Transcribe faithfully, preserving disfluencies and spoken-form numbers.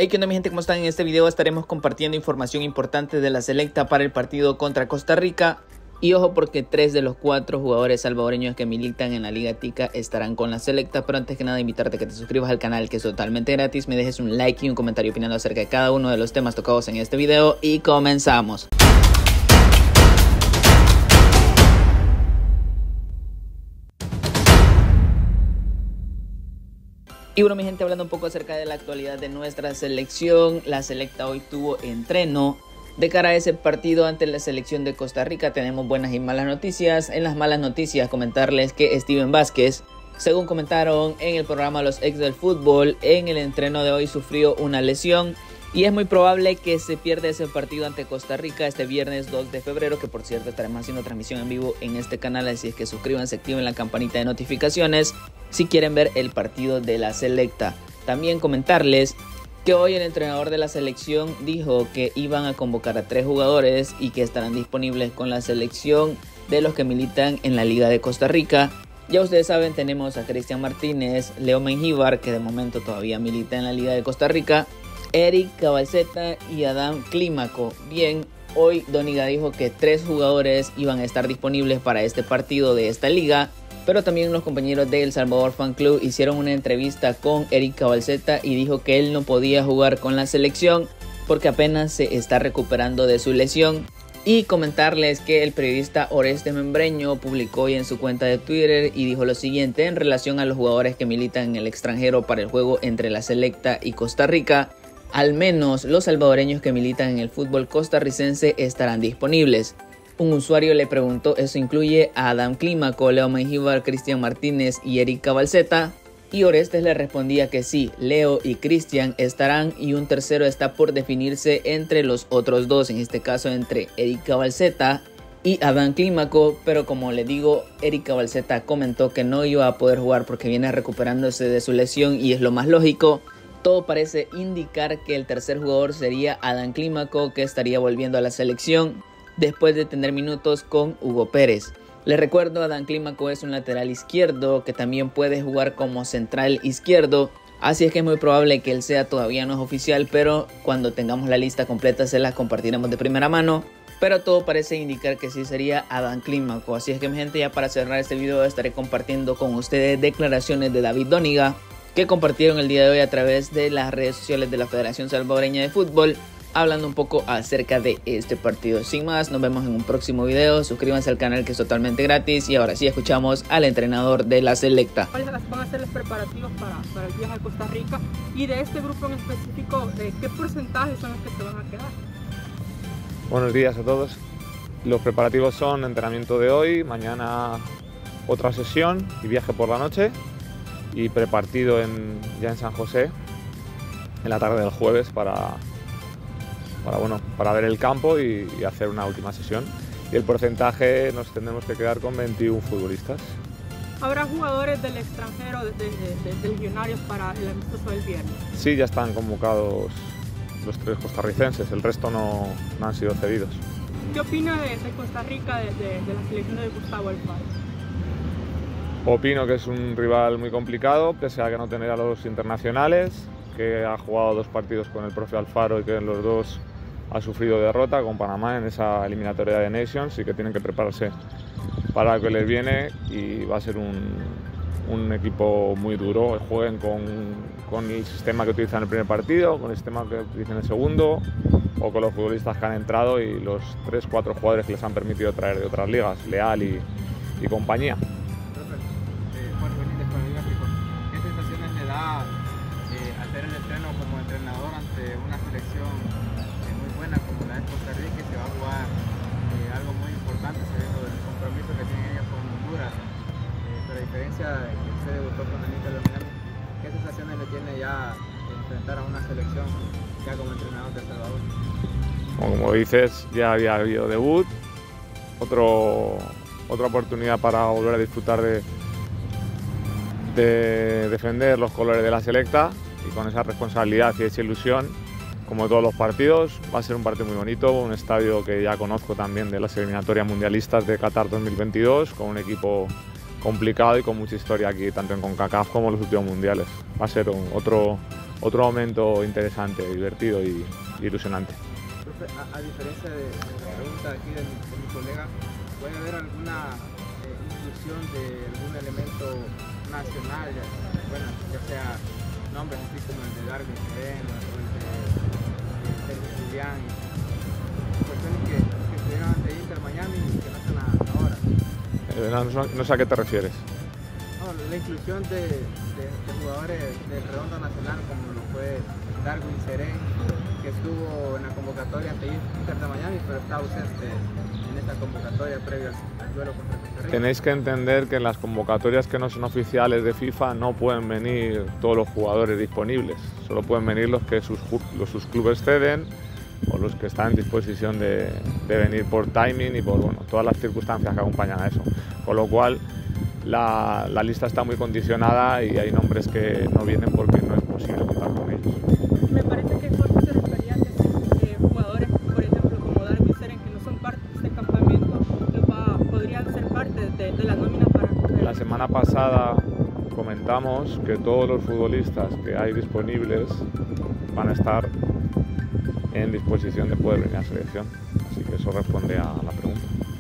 Hey, ¿qué onda mi gente? ¿Cómo están? En este video estaremos compartiendo información importante de la selecta para el partido contra Costa Rica. Y ojo porque tres de los cuatro jugadores salvadoreños que militan en la Liga Tica estarán con la selecta. Pero antes que nada invitarte a que te suscribas al canal, que es totalmente gratis. Me dejes un like y un comentario opinando acerca de cada uno de los temas tocados en este video. Y comenzamos. Y bueno mi gente, hablando un poco acerca de la actualidad de nuestra selección, la selecta hoy tuvo entreno. De cara a ese partido ante la selección de Costa Rica tenemos buenas y malas noticias. En las malas noticias comentarles que Steven Vázquez, según comentaron en el programa Los Ex del Fútbol, en el entreno de hoy sufrió una lesión. Y es muy probable que se pierda ese partido ante Costa Rica este viernes dos de febrero, que por cierto estaremos haciendo transmisión en vivo en este canal, así es que suscríbanse, activen la campanita de notificaciones si quieren ver el partido de la selecta. También comentarles que hoy el entrenador de la selección dijo que iban a convocar a tres jugadores y que estarán disponibles con la selección de los que militan en la Liga de Costa Rica. Ya ustedes saben, tenemos a Cristian Martínez, Leo Mengíbar, que de momento todavía milita en la Liga de Costa Rica, Eric Cabalceta y Adam Clímaco. Bien, hoy Doniga dijo que tres jugadores iban a estar disponibles para este partido de esta liga, pero también los compañeros de El Salvador Fan Club hicieron una entrevista con Eric Cabalceta y dijo que él no podía jugar con la selección porque apenas se está recuperando de su lesión. Y comentarles que el periodista Oreste Membreño publicó hoy en su cuenta de Twitter y dijo lo siguiente en relación a los jugadores que militan en el extranjero para el juego entre la selecta y Costa Rica. Al menos los salvadoreños que militan en el fútbol costarricense estarán disponibles. Un usuario le preguntó, ¿eso incluye a Adam Clímaco, Leo Mengíbar, Cristian Martínez y Eric Cabalceta? Y Orestes le respondía que sí, Leo y Cristian estarán y un tercero está por definirse entre los otros dos, en este caso entre Eric Cabalceta y Adam Clímaco, pero como le digo, Eric Cabalceta comentó que no iba a poder jugar porque viene recuperándose de su lesión y es lo más lógico. Todo parece indicar que el tercer jugador sería Adam Clímaco, que estaría volviendo a la selección después de tener minutos con Hugo Pérez. Les recuerdo, Adam Clímaco es un lateral izquierdo que también puede jugar como central izquierdo, así es que es muy probable que él sea, todavía no es oficial, pero cuando tengamos la lista completa se la compartiremos de primera mano. Pero todo parece indicar que sí sería Adam Clímaco, así es que mi gente, ya para cerrar este video estaré compartiendo con ustedes declaraciones de David Doniga que compartieron el día de hoy a través de las redes sociales de la Federación Salvadoreña de Fútbol, hablando un poco acerca de este partido. Sin más, nos vemos en un próximo video. Suscríbanse al canal, que es totalmente gratis. Y ahora sí escuchamos al entrenador de la selecta. ¿Cuáles van a ser los preparativos para, para el viaje a Costa Rica? Y de este grupo en específico, ¿qué porcentajes son los que se van a quedar? Buenos días a todos. Los preparativos son entrenamiento de hoy, mañana otra sesión y viaje por la noche. Y prepartido en, ya en San José en la tarde del jueves para, para, bueno, para ver el campo y, y hacer una última sesión. Y el porcentaje nos tendremos que quedar con veintiún futbolistas. ¿Habrá jugadores del extranjero, de, de, de, de legionarios para el amistoso del viernes? Sí, ya están convocados los tres costarricenses, el resto no, no han sido cedidos. ¿Qué opina de, de Costa Rica, de, de, de la selección de Gustavo Alfaro? Opino que es un rival muy complicado, pese a que no tendrá a los internacionales, que ha jugado dos partidos con el profe Alfaro y que en los dos ha sufrido derrota con Panamá en esa eliminatoria de Nations, y que tienen que prepararse para lo que les viene, y va a ser un, un equipo muy duro. Jueguen con, con el sistema que utilizan en el primer partido, con el sistema que utilizan en el segundo, o con los futbolistas que han entrado y los tres cuatro jugadores que les han permitido traer de otras ligas, Leal y, y compañía. Hacer el estreno como entrenador ante una selección muy buena como la de Costa Rica, que se va a jugar eh, algo muy importante sabiendo del compromiso que tienen ellos con Honduras, eh, pero a diferencia de que usted debutó con el Inter de Miami, ¿qué sensaciones le tiene ya enfrentar a una selección ya como entrenador de El Salvador? Como dices, ya había habido debut, otro, otra oportunidad para volver a disfrutar de, de defender los colores de la selecta. Y con esa responsabilidad y esa ilusión, como todos los partidos, va a ser un partido muy bonito, un estadio que ya conozco también de las eliminatorias mundialistas de Qatar dos mil veintidós, con un equipo complicado y con mucha historia aquí, tanto en CONCACAF como en los últimos mundiales. Va a ser un, otro, otro momento interesante, divertido y, y ilusionante. Profe, a, a diferencia de la pregunta aquí de mi, de mi colega, ¿puede haber alguna eh, inclusión de algún elemento nacional, ya, bueno, ya sea nombres así como el de Darwin Sereno o el de Sergio Julián, cuestiones que, que estuvieron ante Inter Miami y que no están ahora? Eh, no, no, no sé a qué te refieres. No, la inclusión de, de, de jugadores del redondo nacional como lo fue Darwin Sereno, que estuvo en la convocatoria ante Inter de Miami, pero está ausente en esta convocatoria previa al, al duelo contra Costa Rica. Tenéis que entender que en las convocatorias que no son oficiales de FIFA no pueden venir todos los jugadores disponibles, solo pueden venir los que sus, los, sus clubes ceden o los que están en disposición de, de venir por timing y por bueno, todas las circunstancias que acompañan a eso. Con lo cual la, la lista está muy condicionada y hay nombres que no vienen porque no es posible contar con ellos. Me parece que Jorge se refería a que eh, jugadores, por ejemplo, como Darwin Sereno, que no son parte de este campamento, va, podrían ser parte de, de la nómina para... La semana pasada comentamos que todos los futbolistas que hay disponibles van a estar en disposición de poder venir a selección, así que eso responde a la pregunta.